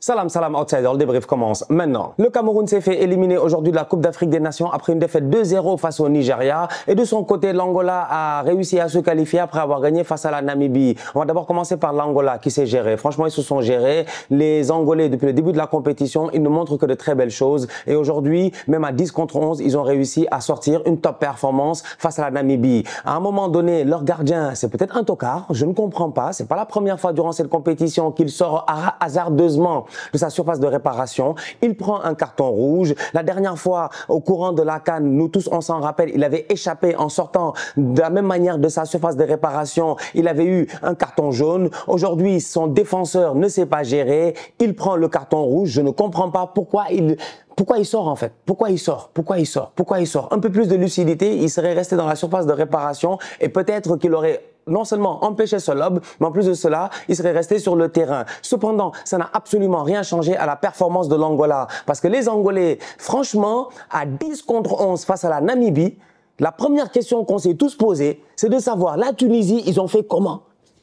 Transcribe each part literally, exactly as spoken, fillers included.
Salam, salam, outsider, le débrief commence maintenant. Le Cameroun s'est fait éliminer aujourd'hui de la Coupe d'Afrique des Nations après une défaite deux zéro face au Nigeria. Et de son côté, l'Angola a réussi à se qualifier après avoir gagné face à la Namibie. On va d'abord commencer par l'Angola qui s'est géré. Franchement, ils se sont gérés. Les Angolais, depuis le début de la compétition, ils ne montrent que de très belles choses. Et aujourd'hui, même à dix contre onze, ils ont réussi à sortir une top performance face à la Namibie. À un moment donné, leur gardien, c'est peut-être un tocard. Je ne comprends pas. C'est pas la première fois durant cette compétition qu'il sort hasardeusement de sa surface de réparation. Il prend un carton rouge. La dernière fois, au courant de la CAN, nous tous on s'en rappelle, il avait échappé en sortant de la même manière de sa surface de réparation. Il avait eu un carton jaune. Aujourd'hui, son défenseur ne sait pas gérer. Il prend le carton rouge. Je ne comprends pas pourquoi il... Pourquoi il sort en fait? Pourquoi il sort? Pourquoi il sort? Pourquoi il sort? Un peu plus de lucidité, il serait resté dans la surface de réparation et peut-être qu'il aurait non seulement empêché ce lob, mais en plus de cela, il serait resté sur le terrain. Cependant, ça n'a absolument rien changé à la performance de l'Angola. Parce que les Angolais, franchement, à dix contre onze face à la Namibie, la première question qu'on s'est tous posée, c'est de savoir, la Tunisie, ils ont fait comment?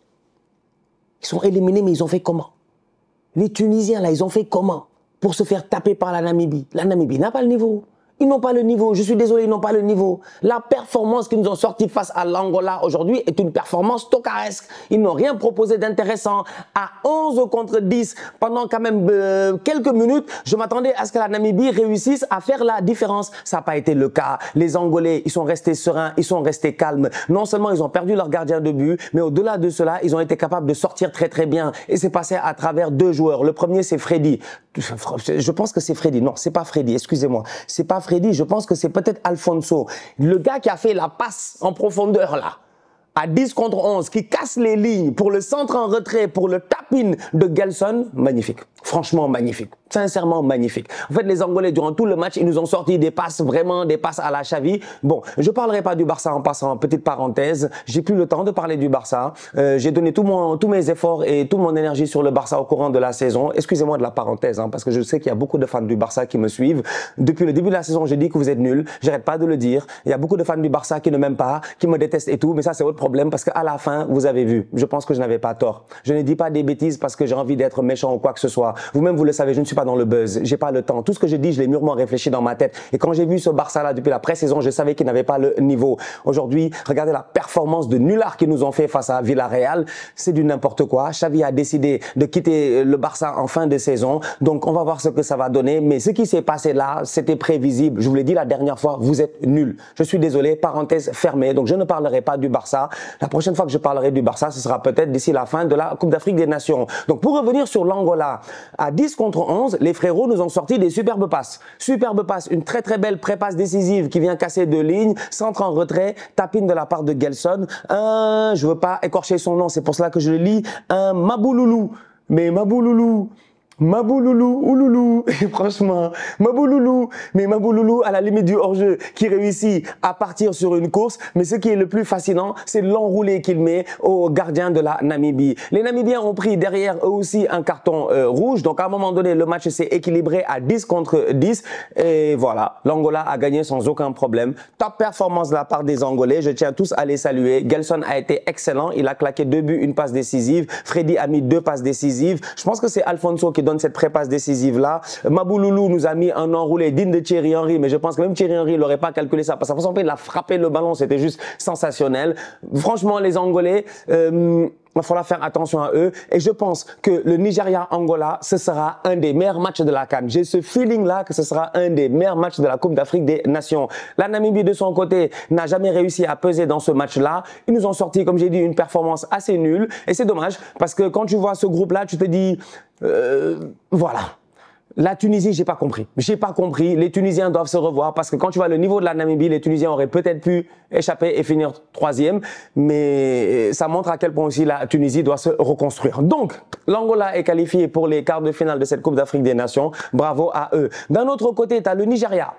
Ils sont éliminés, mais ils ont fait comment? Les Tunisiens, là, ils ont fait comment pour se faire taper par la Namibie? La Namibie n'a pas le niveau. Ils n'ont pas le niveau. Je suis désolé, ils n'ont pas le niveau. La performance qu'ils nous ont sortie face à l'Angola aujourd'hui est une performance tocaresque. Ils n'ont rien proposé d'intéressant. À onze contre dix, pendant quand même euh, quelques minutes, je m'attendais à ce que la Namibie réussisse à faire la différence. Ça n'a pas été le cas. Les Angolais, ils sont restés sereins, ils sont restés calmes. Non seulement ils ont perdu leur gardien de but, mais au-delà de cela, ils ont été capables de sortir très très bien. Et c'est passé à travers deux joueurs. Le premier, c'est Freddy. Je pense que c'est Freddy. Non, c'est pas Freddy. Excusez-moi. C'est pas Freddy. Je pense que c'est peut-être Alfonso. Le gars qui a fait la passe en profondeur là, à dix contre onze, qui casse les lignes pour le centre en retrait, pour le tap-in de Gelson. Magnifique. Franchement magnifique. Sincèrement magnifique. En fait, les Angolais, durant tout le match, ils nous ont sorti des passes, vraiment des passes à la Xavi. Bon, je parlerai pas du Barça en passant, petite parenthèse. J'ai plus le temps de parler du Barça. Euh, j'ai donné tout mon, tous mes efforts et toute mon énergie sur le Barça au courant de la saison. Excusez-moi de la parenthèse, hein, parce que je sais qu'il y a beaucoup de fans du Barça qui me suivent. Depuis le début de la saison, j'ai dit que vous êtes nuls. J'arrête pas de le dire. Il y a beaucoup de fans du Barça qui ne m'aiment pas, qui me détestent et tout. Mais ça, c'est votre problème parce qu'à la fin, vous avez vu. Je pense que je n'avais pas tort. Je ne dis pas des bêtises parce que j'ai envie d'être méchant ou quoi que ce soit. Vous-même, vous le savez, je ne suis pas dans le buzz. J'ai pas le temps. Tout ce que je dis, je l'ai mûrement réfléchi dans ma tête. Et quand j'ai vu ce Barça-là depuis la pré-saison, je savais qu'il n'avait pas le niveau. Aujourd'hui, regardez la performance de nullard qu'ils nous ont fait face à Villarreal. C'est du n'importe quoi. Xavi a décidé de quitter le Barça en fin de saison. Donc, on va voir ce que ça va donner. Mais ce qui s'est passé là, c'était prévisible. Je vous l'ai dit la dernière fois, vous êtes nuls. Je suis désolé, parenthèse fermée. Donc, je ne parlerai pas du Barça. La prochaine fois que je parlerai du Barça, ce sera peut-être d'ici la fin de la Coupe d'Afrique des Nations. Donc, pour revenir sur l'Angola, à dix contre onze, les frérots nous ont sorti des superbes passes. Superbes passes, une très très belle pré-passe décisive qui vient casser deux lignes, centre en retrait, tapine de la part de Gelson. Un, je veux pas écorcher son nom, c'est pour cela que je le lis, un Mabouloulou. Mais Mabouloulou, Mabouloulou, ouloulou, et franchement, Mabouloulou, mais Mabouloulou à la limite du hors-jeu qui réussit à partir sur une course, mais ce qui est le plus fascinant, c'est l'enroulé qu'il met au gardien de la Namibie. Les Namibiens ont pris derrière eux aussi un carton euh, rouge, donc à un moment donné, le match s'est équilibré à dix contre dix, et voilà, l'Angola a gagné sans aucun problème. Top performance de la part des Angolais, je tiens tous à les saluer. Gelson a été excellent, il a claqué deux buts, une passe décisive, Freddy a mis deux passes décisives, je pense que c'est Alfonso qui donne cette prépasse décisive-là. Mabouloulou nous a mis un enroulé digne de Thierry Henry, mais je pense que même Thierry Henry n'aurait pas calculé ça, parce que il a frappé le ballon, c'était juste sensationnel. Franchement, les Angolais, euh, il va falloir faire attention à eux. Et je pense que le Nigeria-Angola, ce sera un des meilleurs matchs de la CAN. J'ai ce feeling-là que ce sera un des meilleurs matchs de la Coupe d'Afrique des Nations. La Namibie, de son côté, n'a jamais réussi à peser dans ce match-là. Ils nous ont sorti, comme j'ai dit, une performance assez nulle. Et c'est dommage, parce que quand tu vois ce groupe-là, tu te dis, euh, voilà. La Tunisie, j'ai pas compris. J'ai pas compris. Les Tunisiens doivent se revoir parce que quand tu vois le niveau de la Namibie, les Tunisiens auraient peut-être pu échapper et finir troisième. Mais ça montre à quel point aussi la Tunisie doit se reconstruire. Donc, l'Angola est qualifié pour les quarts de finale de cette Coupe d'Afrique des Nations. Bravo à eux. D'un autre côté, tu as le Nigeria.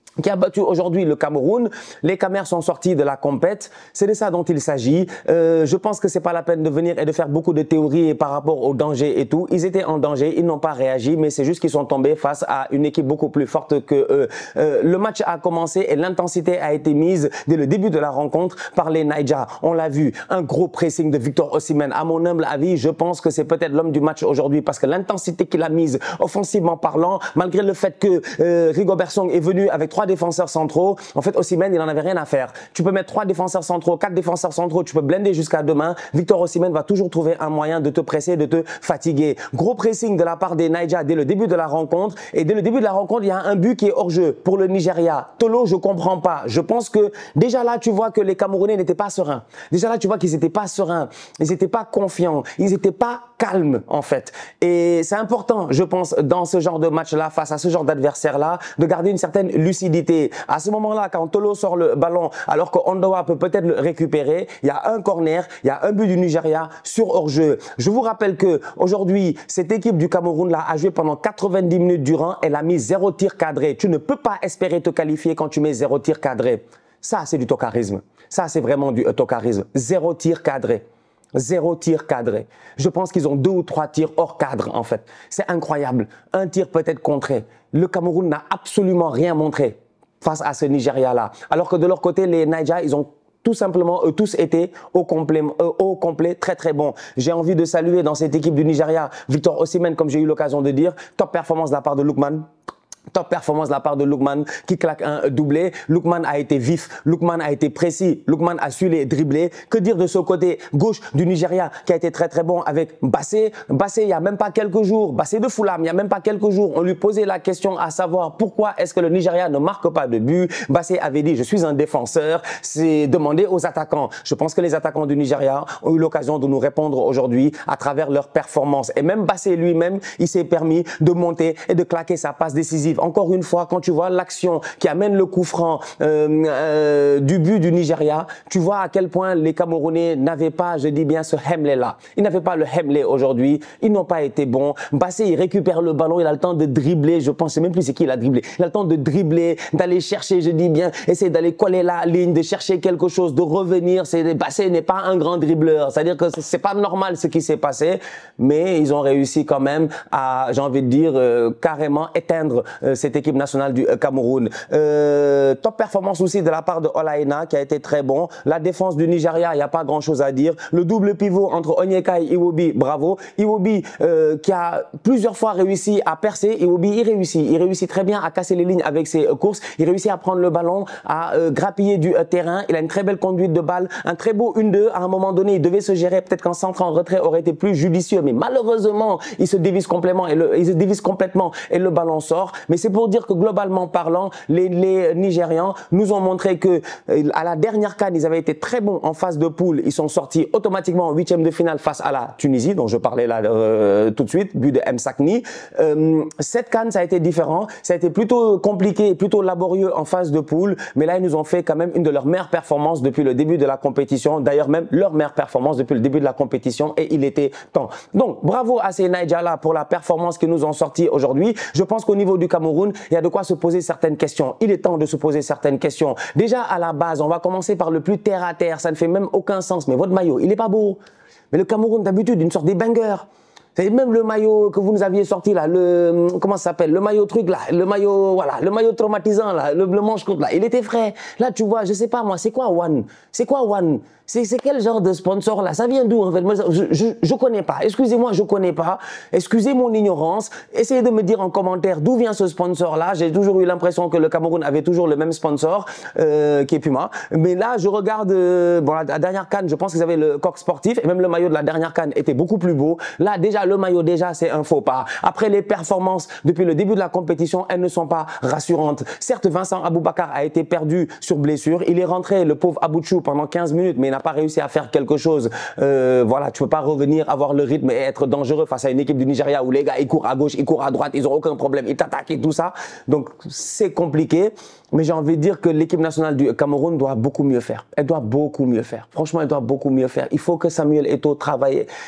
qui a battu aujourd'hui le Cameroun. Les Camers sont sortis de la compète. C'est de ça dont il s'agit. Euh, je pense que c'est pas la peine de venir et de faire beaucoup de théories par rapport au danger et tout. Ils étaient en danger, ils n'ont pas réagi, mais c'est juste qu'ils sont tombés face à une équipe beaucoup plus forte que eux. Euh, le match a commencé et l'intensité a été mise dès le début de la rencontre par les Naija. On l'a vu, un gros pressing de Victor Osimhen. À mon humble avis, je pense que c'est peut-être l'homme du match aujourd'hui parce que l'intensité qu'il a mise, offensivement parlant, malgré le fait que euh, Rigobert Song est venu avec trois défenseurs centraux, en fait Osimhen il n'en avait rien à faire. Tu peux mettre trois défenseurs centraux, quatre défenseurs centraux, tu peux blender jusqu'à demain. Victor Osimhen va toujours trouver un moyen de te presser, de te fatiguer. Gros pressing de la part des Naija dès le début de la rencontre, et dès le début de la rencontre il y a un but qui est hors jeu pour le Nigeria. Tolo, je comprends pas. Je pense que déjà là tu vois que les Camerounais n'étaient pas sereins. Déjà là tu vois qu'ils n'étaient pas sereins, ils n'étaient pas confiants, ils n'étaient pas calmes en fait. Et c'est important, je pense, dans ce genre de match-là, face à ce genre d'adversaire-là, de garder une certaine lucidité. À ce moment-là, quand Tolo sort le ballon, alors que Ondoa peut peut-être le récupérer, il y a un corner, il y a un but du Nigeria sur hors-jeu. Je vous rappelle que aujourd'hui, cette équipe du Cameroun là a joué pendant quatre-vingt-dix minutes durant, elle a mis zéro tir cadré. Tu ne peux pas espérer te qualifier quand tu mets zéro tir cadré. Ça, c'est du tocarisme. Ça, c'est vraiment du tocarisme. Zéro tir cadré. Zéro tir cadré. Je pense qu'ils ont deux ou trois tirs hors cadre, en fait. C'est incroyable. Un tir peut-être contré. Le Cameroun n'a absolument rien montré face à ce Nigeria-là. Alors que de leur côté, les Naija, ils ont tout simplement, eux tous été au complet, euh, au complet très très bon. J'ai envie de saluer dans cette équipe du Nigeria, Victor Osimhen, comme j'ai eu l'occasion de dire. Top performance de la part de Lookman. Top performance de la part de Lookman qui claque un doublé. Lookman a été vif, Lookman a été précis, Lookman a su les dribbler. Que dire de ce côté gauche du Nigeria qui a été très très bon avec Bassé. Bassé, il n'y a même pas quelques jours, Bassé de Fulham, il n'y a même pas quelques jours, on lui posait la question à savoir pourquoi est-ce que le Nigeria ne marque pas de but. Bassé avait dit je suis un défenseur, c'est demandé aux attaquants. Je pense que les attaquants du Nigeria ont eu l'occasion de nous répondre aujourd'hui à travers leur performance. Et même Bassé lui-même, il s'est permis de monter et de claquer sa passe décisive. Encore une fois, quand tu vois l'action qui amène le coup franc euh, euh, du but du Nigeria, tu vois à quel point les Camerounais n'avaient pas, je dis bien, ce Hemley-là. Ils n'avaient pas le Hemley aujourd'hui. Ils n'ont pas été bons. Bassé, il récupère le ballon, il a le temps de dribbler. Je pense même plus c'est qui il a dribblé. Il a le temps de dribbler, d'aller chercher, je dis bien, essayer d'aller coller la ligne, de chercher quelque chose, de revenir. Bassé n'est pas un grand dribbleur. C'est-à-dire que c'est pas normal ce qui s'est passé, mais ils ont réussi quand même à, j'ai envie de dire, euh, carrément éteindre Euh, cette équipe nationale du euh, Cameroun. Euh, top performance aussi de la part de Olaïna qui a été très bon. La défense du Nigeria, il n'y a pas grand chose à dire. Le double pivot entre Onyeka et Iwobi, bravo. Iwobi euh, qui a plusieurs fois réussi à percer. Iwobi, il réussit. Il réussit très bien à casser les lignes avec ses euh, courses. Il réussit à prendre le ballon, à euh, grappiller du euh, terrain. Il a une très belle conduite de balle. Un très beau un deux. À un moment donné, il devait se gérer. Peut-être qu'un centre en retrait aurait été plus judicieux. Mais malheureusement, il se dévisse complètement et le, il se dévisse complètement et le ballon sort. Mais c'est pour dire que globalement parlant, les, les Nigérians nous ont montré que euh, à la dernière CAN, ils avaient été très bons en phase de poule. Ils sont sortis automatiquement en huitième de finale face à la Tunisie, dont je parlais là euh, tout de suite, but de M. Sakni. Euh, cette CAN, ça a été différent. Ça a été plutôt compliqué, plutôt laborieux en phase de poule. Mais là, ils nous ont fait quand même une de leurs meilleures performances depuis le début de la compétition. D'ailleurs, même leur meilleure performance depuis le début de la compétition. Et il était temps. Donc, bravo à ces Naija-là pour la performance qu'ils nous ont sorti aujourd'hui. Je pense qu'au niveau du Cameroun, il y a de quoi se poser certaines questions. Il est temps de se poser certaines questions. Déjà, à la base, on va commencer par le plus terre à terre. Ça ne fait même aucun sens. Mais votre maillot, il n'est pas beau. Mais le Cameroun, d'habitude, une sorte des bangers. C'est même le maillot que vous nous aviez sorti là, le, comment ça s'appelle, le maillot truc là, le maillot, voilà, le maillot traumatisant là, le, le manche courte là, il était frais. Là, tu vois, je sais pas moi, c'est quoi One? C'est quoi One? C'est quel genre de sponsor là? Ça vient d'où en fait? Moi, je, je, je connais pas. Excusez-moi, je connais pas. Excusez mon ignorance. Essayez de me dire en commentaire d'où vient ce sponsor là. J'ai toujours eu l'impression que le Cameroun avait toujours le même sponsor, euh, qui est Puma. Mais là, je regarde, euh, bon, la, la dernière CAN, je pense qu'ils avaient le coq sportif et même le maillot de la dernière CAN était beaucoup plus beau. Là, déjà, le maillot, déjà, c'est un faux pas. Après, les performances depuis le début de la compétition, elles ne sont pas rassurantes. Certes, Vincent Aboubakar a été perdu sur blessure. Il est rentré, le pauvre Abouchou, pendant quinze minutes, mais il n'a pas réussi à faire quelque chose. Euh, voilà, tu peux pas revenir, avoir le rythme et être dangereux face à une équipe du Nigeria où les gars, ils courent à gauche, ils courent à droite, ils ont aucun problème, ils t'attaquent et tout ça. Donc, c'est compliqué. Mais j'ai envie de dire que l'équipe nationale du Cameroun doit beaucoup mieux faire. Elle doit beaucoup mieux faire. Franchement, elle doit beaucoup mieux faire. Il faut que Samuel Eto'o travaille.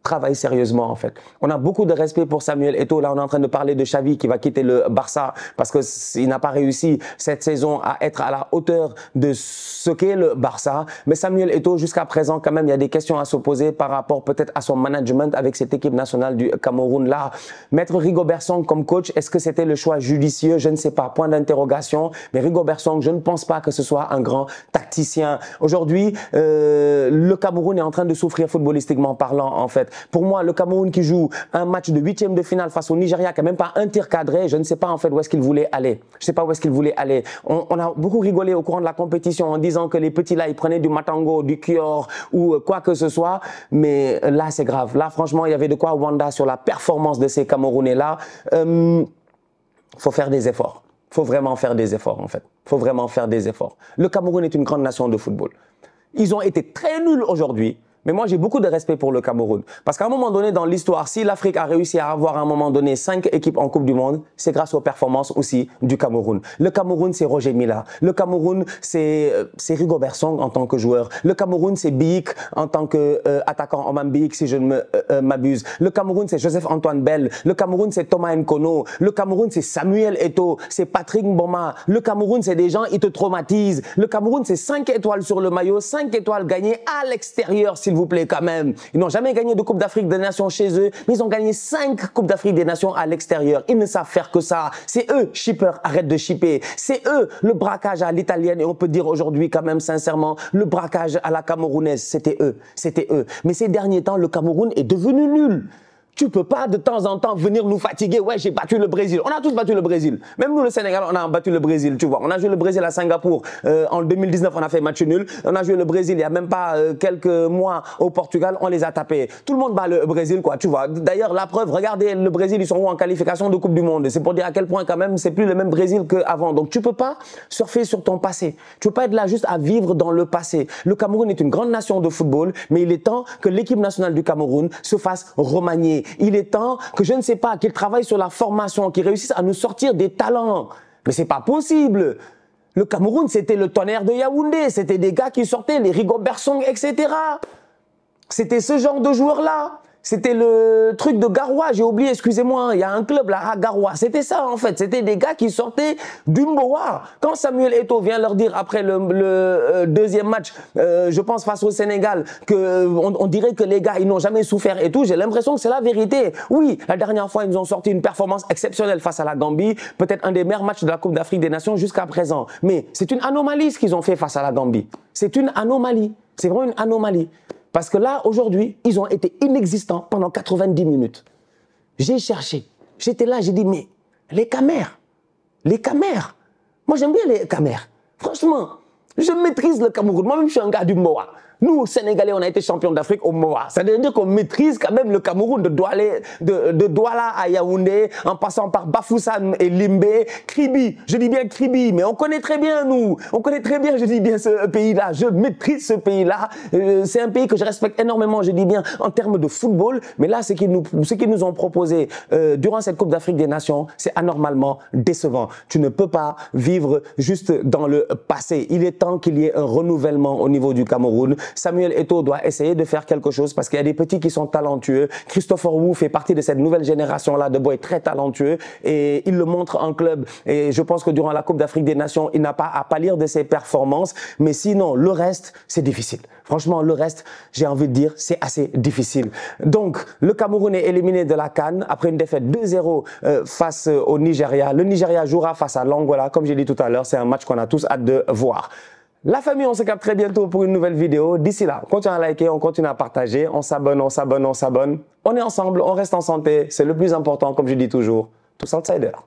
travaille sérieusement en fait. On a beaucoup de respect pour Samuel Eto'o. Là, on est en train de parler de Xavi qui va quitter le Barça parce qu'il n'a pas réussi cette saison à être à la hauteur de ce qu'est le Barça. Mais Samuel Eto'o, jusqu'à présent, quand même, il y a des questions à se poser par rapport peut-être à son management avec cette équipe nationale du Cameroun. Là, mettre Rigobert Song comme coach, est-ce que c'était le choix judicieux? Je ne sais pas. Point d'interrogation. Mais Rigobert Song, je ne pense pas que ce soit un grand tacticien. Aujourd'hui, euh, le Cameroun est en train de souffrir footballistiquement parlant, en fait. Pour moi, le Cameroun qui joue un match de huitième de finale face au Nigeria, qui n'a même pas un tir cadré, je ne sais pas en fait où est-ce qu'il voulait aller. Je ne sais pas où est-ce qu'il voulait aller. On, on a beaucoup rigolé au courant de la compétition en disant que les petits là, ils prenaient du Matango, du Kior ou quoi que ce soit. Mais là, c'est grave. Là, franchement, il y avait de quoi wonder sur la performance de ces Camerounais-là. Il euh, faut faire des efforts. Il faut vraiment faire des efforts, en fait. Il faut vraiment faire des efforts. Le Cameroun est une grande nation de football. Ils ont été très nuls aujourd'hui. Mais moi, j'ai beaucoup de respect pour le Cameroun. Parce qu'à un moment donné, dans l'histoire, si l'Afrique a réussi à avoir à un moment donné cinq équipes en Coupe du Monde, c'est grâce aux performances aussi du Cameroun. Le Cameroun, c'est Roger Mila. Le Cameroun, c'est euh, Rigobert Song en tant que joueur. Le Cameroun, c'est Biik en tant qu'attaquant, euh, Oman Biik, si je ne m'abuse. Euh, le Cameroun, c'est Joseph-Antoine Bell. Le Cameroun, c'est Thomas Nkono. Le Cameroun, c'est Samuel Eto'o. C'est Patrick Mboma. Le Cameroun, c'est des gens, ils te traumatisent. Le Cameroun, c'est cinq étoiles sur le maillot, cinq étoiles gagnées à l'extérieur, s'il vous plaît, quand même. Ils n'ont jamais gagné de Coupe d'Afrique des Nations chez eux, mais ils ont gagné cinq Coupes d'Afrique des Nations à l'extérieur. Ils ne savent faire que ça. C'est eux, shipper, arrête de shipper. C'est eux, le braquage à l'italienne, et on peut dire aujourd'hui quand même sincèrement, le braquage à la camerounaise, c'était eux. C'était eux. Mais ces derniers temps, le Cameroun est devenu nul. Tu peux pas de temps en temps venir nous fatiguer. Ouais, j'ai battu le Brésil. On a tous battu le Brésil. Même nous, le Sénégal, on a battu le Brésil, tu vois. On a joué le Brésil à Singapour. Euh, en deux mille dix-neuf, on a fait match nul. On a joué le Brésil il y a même pas euh, quelques mois au Portugal. On les a tapés. Tout le monde bat le Brésil, quoi, tu vois. D'ailleurs, la preuve, regardez le Brésil, ils sont où en qualification de Coupe du Monde. C'est pour dire à quel point, quand même, c'est plus le même Brésil qu'avant. Donc, tu peux pas surfer sur ton passé. Tu peux pas être là juste à vivre dans le passé. Le Cameroun est une grande nation de football, mais il est temps que l'équipe nationale du Cameroun se fasse remanier. Il est temps que je ne sais pas, qu'ils travaillent sur la formation, qu'ils réussissent à nous sortir des talents. Mais c'est pas possible. Le Cameroun, c'était le Tonnerre de Yaoundé. C'était des gars qui sortaient, les Rigobert Song, et cetera. C'était ce genre de joueurs-là. C'était le truc de Garoua, j'ai oublié, excusez-moi, il y a un club là à Garoua. C'était ça en fait, c'était des gars qui sortaient du Mboa. Quand Samuel Eto'o vient leur dire après le, le euh, deuxième match, euh, je pense face au Sénégal, que euh, on, on dirait que les gars ils n'ont jamais souffert et tout, j'ai l'impression que c'est la vérité. Oui, la dernière fois ils nous ont sorti une performance exceptionnelle face à la Gambie, peut-être un des meilleurs matchs de la Coupe d'Afrique des Nations jusqu'à présent. Mais c'est une anomalie ce qu'ils ont fait face à la Gambie. C'est une anomalie, c'est vraiment une anomalie. Parce que là, aujourd'hui, ils ont été inexistants pendant quatre-vingt-dix minutes. J'ai cherché. J'étais là, j'ai dit, mais les camères, les camères. Moi, j'aime bien les camères. Franchement, je maîtrise le Cameroun. Moi-même, je suis un gars du M O A. Nous, Sénégalais, on a été champions d'Afrique au M O A. Ça veut dire qu'on maîtrise quand même le Cameroun de Douala, de, de Douala à Yaoundé, en passant par Bafoussam et Limbé, Kribi. Je dis bien Kribi, mais on connaît très bien, nous. On connaît très bien, je dis bien, ce pays-là. Je maîtrise ce pays-là. Euh, c'est un pays que je respecte énormément, je dis bien, en termes de football. Mais là, ce qu'ils nous, ce qu'ils nous ont proposé euh, durant cette Coupe d'Afrique des Nations, c'est anormalement décevant. Tu ne peux pas vivre juste dans le passé. Il est temps qu'il y ait un renouvellement au niveau du Cameroun. Samuel Eto'o doit essayer de faire quelque chose parce qu'il y a des petits qui sont talentueux. Christopher Wu fait partie de cette nouvelle génération-là de boys très talentueux et il le montre en club. Et je pense que durant la Coupe d'Afrique des Nations, il n'a pas à pâlir de ses performances. Mais sinon, le reste, c'est difficile. Franchement, le reste, j'ai envie de dire, c'est assez difficile. Donc, le Cameroun est éliminé de la CAN après une défaite deux zéro euh, face au Nigeria. Le Nigeria jouera face à l'Angola. Comme j'ai dit tout à l'heure, c'est un match qu'on a tous hâte de voir. La famille, on se capte très bientôt pour une nouvelle vidéo. D'ici là, continue à liker, on continue à partager, on s'abonne, on s'abonne, on s'abonne. On est ensemble, on reste en santé, c'est le plus important, comme je dis toujours. Tous outsiders.